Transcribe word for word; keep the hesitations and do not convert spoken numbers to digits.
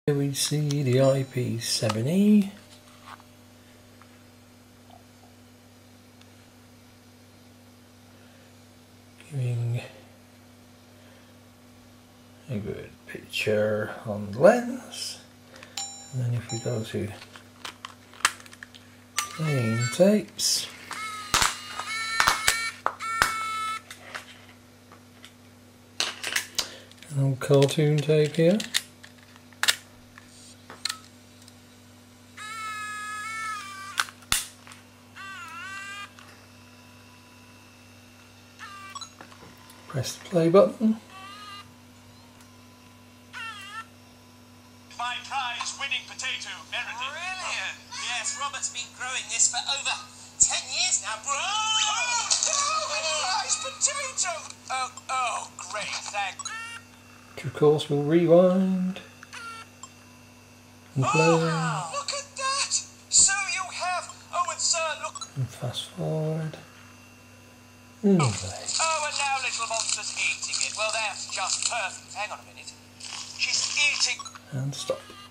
Here we see the I P seven E. Giving a good picture on the lens. And then if we go to plain tapes, an old cartoon tape here. Press the play button. My prize winning potato, Meredith. Brilliant! Yes, Robert's been growing this for over ten years now, bro. Oh, no, a prize potato! Oh, oh, great, thank you. Of course, we'll rewind and play Oh, look at that! So you have. Oh, and sir, look. and fast forward and play. Oh, and now little monster's eating it. Well, that's just perfect. Hang on a minute. She's eating. And stop.